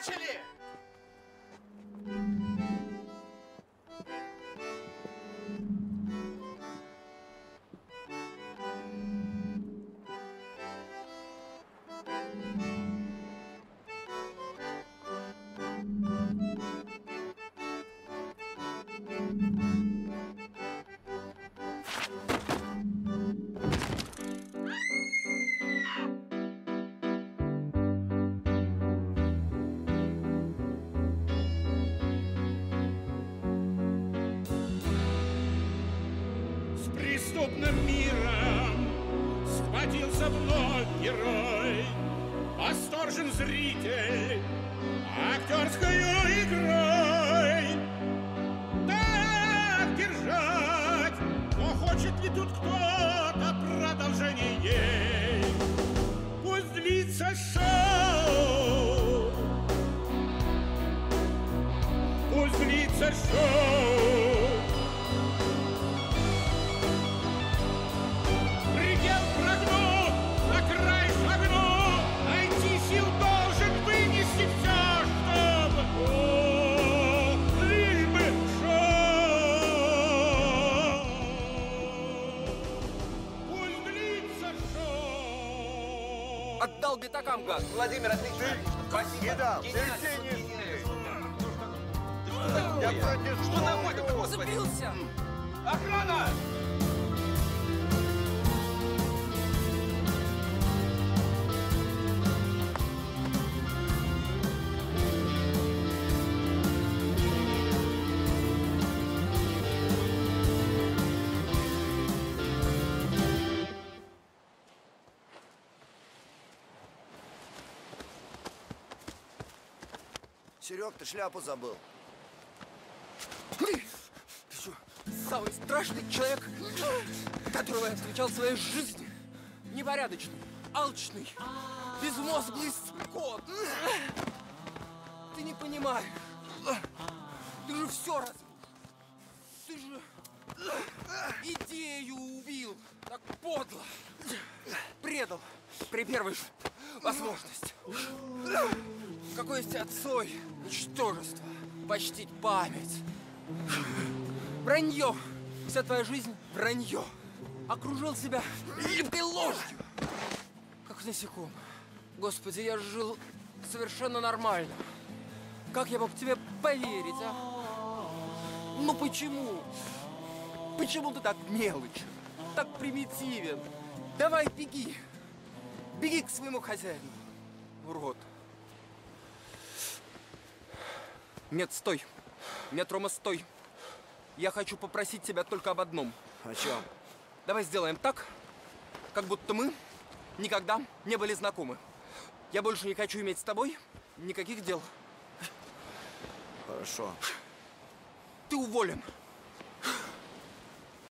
Начали! Преступным миром схватился вновь герой, восторжен зритель актерской игрой. Так держать, но хочет ли тут кто-то продолжение ей? Пусть длится шоу, пусть длится шоу. Отдал битакам, гад! Владимир, отлично. Спасибо. Не дал. Терпение. Я протестую. Что такое-то, господи? Забился! Охрана! Серег, ты шляпу забыл. Ты что, самый страшный человек, которого я встречал в своей жизни? Непорядочный, алчный, безмозглый скот. Ты не понимаешь. Ты же все разрушил. Ты же идею убил. Так подло. Предал при первой же возможности. Какой из тебя цой? Ничтожество. Почтить память. Вранье. Вся твоя жизнь – вранье. Окружил себя липкой ложью. Как насекомое. Господи, я жил совершенно нормально. Как я мог тебе поверить, а? Ну почему? Почему ты так мелочен? Так примитивен? Давай беги. Беги к своему хозяину. Урод. Нет, стой. Нет, Рома, стой. Я хочу попросить тебя только об одном. О чем? Давай сделаем так, как будто мы никогда не были знакомы. Я больше не хочу иметь с тобой никаких дел. Хорошо. Ты уволен.